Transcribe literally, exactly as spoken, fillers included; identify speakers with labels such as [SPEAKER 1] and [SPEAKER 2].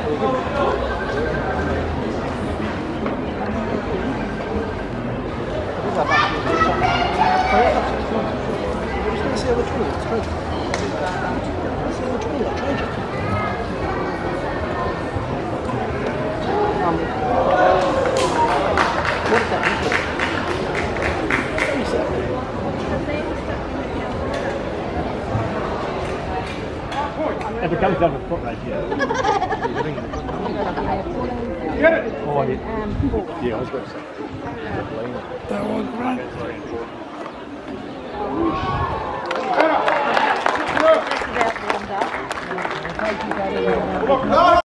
[SPEAKER 1] If it comes down with foot right here. Get it! Oh, yeah. Yeah, I was going to say. That was right. Just about warmed up.